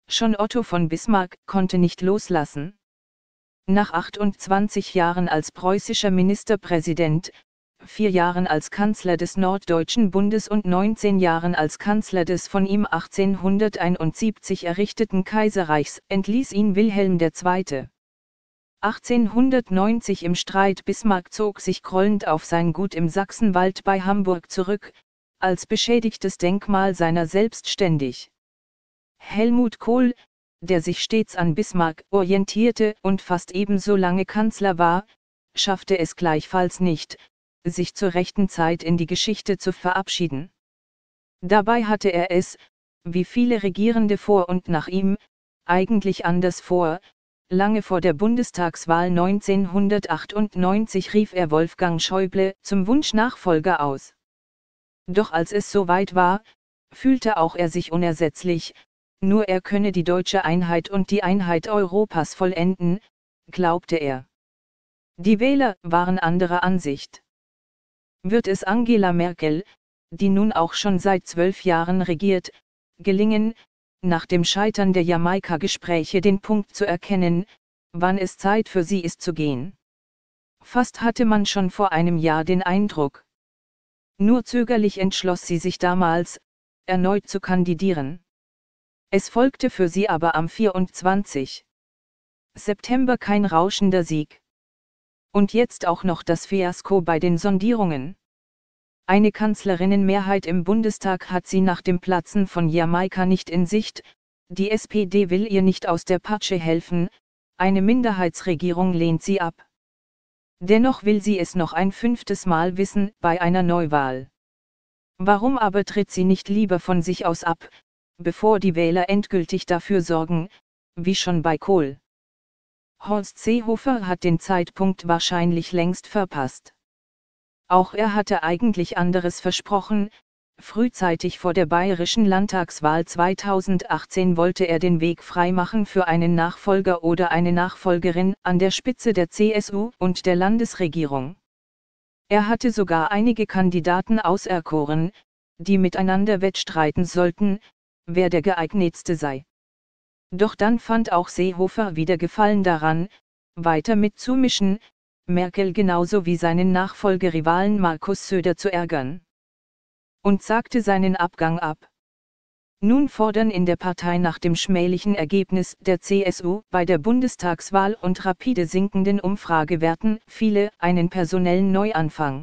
Schon Otto von Bismarck konnte nicht loslassen. Nach 28 Jahren als preußischer Ministerpräsident, 4 Jahren als Kanzler des Norddeutschen Bundes und 19 Jahren als Kanzler des von ihm 1871 errichteten Kaiserreichs, entließ ihn Wilhelm II. 1890 im Streit. Bismarck zog sich grollend auf sein Gut im Sachsenwald bei Hamburg zurück, als beschädigtes Denkmal seiner selbstständig. Helmut Kohl, der sich stets an Bismarck orientierte und fast ebenso lange Kanzler war, schaffte es gleichfalls nicht, sich zur rechten Zeit in die Geschichte zu verabschieden. Dabei hatte er es, wie viele Regierende vor und nach ihm, eigentlich anders vor. Lange vor der Bundestagswahl 1998 rief er Wolfgang Schäuble zum Wunschnachfolger aus. Doch als es soweit war, fühlte auch er sich unersetzlich. Nur er könne die deutsche Einheit und die Einheit Europas vollenden, glaubte er. Die Wähler waren anderer Ansicht. Wird es Angela Merkel, die nun auch schon seit 12 Jahren regiert, gelingen, nach dem Scheitern der Jamaika-Gespräche den Punkt zu erkennen, wann es Zeit für sie ist zu gehen? Fast hatte man schon vor einem Jahr den Eindruck. Nur zögerlich entschloss sie sich damals, erneut zu kandidieren. Es folgte für sie aber am 24. September kein rauschender Sieg. Und jetzt auch noch das Fiasko bei den Sondierungen. Eine Kanzlerinnenmehrheit im Bundestag hat sie nach dem Platzen von Jamaika nicht in Sicht, die SPD will ihr nicht aus der Patsche helfen, eine Minderheitsregierung lehnt sie ab. Dennoch will sie es noch ein 5. Mal wissen, bei einer Neuwahl. Warum aber tritt sie nicht lieber von sich aus ab, bevor die Wähler endgültig dafür sorgen, wie schon bei Kohl? Horst Seehofer hat den Zeitpunkt wahrscheinlich längst verpasst. Auch er hatte eigentlich anderes versprochen. Frühzeitig vor der bayerischen Landtagswahl 2018 wollte er den Weg freimachen für einen Nachfolger oder eine Nachfolgerin an der Spitze der CSU und der Landesregierung. Er hatte sogar einige Kandidaten auserkoren, die miteinander wettstreiten sollten, wer der geeignetste sei. Doch dann fand auch Seehofer wieder Gefallen daran, weiter mitzumischen, Merkel genauso wie seinen Nachfolgerivalen Markus Söder zu ärgern. Und sagte seinen Abgang ab. Nun fordern in der Partei nach dem schmählichen Ergebnis der CSU bei der Bundestagswahl und rapide sinkenden Umfragewerten viele einen personellen Neuanfang.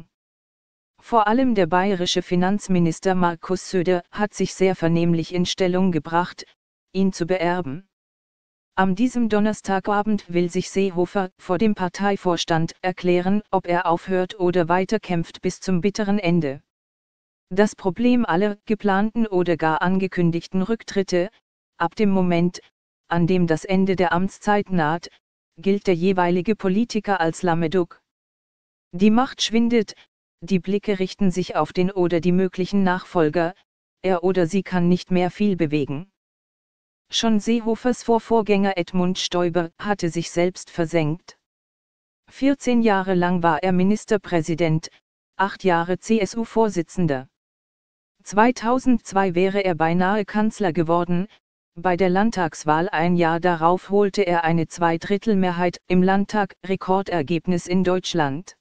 Vor allem der bayerische Finanzminister Markus Söder hat sich sehr vernehmlich in Stellung gebracht, ihn zu beerben. Am diesem Donnerstagabend will sich Seehofer vor dem Parteivorstand erklären, ob er aufhört oder weiterkämpft bis zum bitteren Ende. Das Problem aller geplanten oder gar angekündigten Rücktritte, ab dem Moment, an dem das Ende der Amtszeit naht, gilt der jeweilige Politiker als lahme Duck. Die Macht schwindet, die Blicke richten sich auf den oder die möglichen Nachfolger, er oder sie kann nicht mehr viel bewegen. Schon Seehofers Vorvorgänger Edmund Stoiber hatte sich selbst versenkt. 14 Jahre lang war er Ministerpräsident, 8 Jahre CSU-Vorsitzender. 2002 wäre er beinahe Kanzler geworden, bei der Landtagswahl ein Jahr darauf holte er eine Zweidrittelmehrheit im Landtag, Rekordergebnis in Deutschland.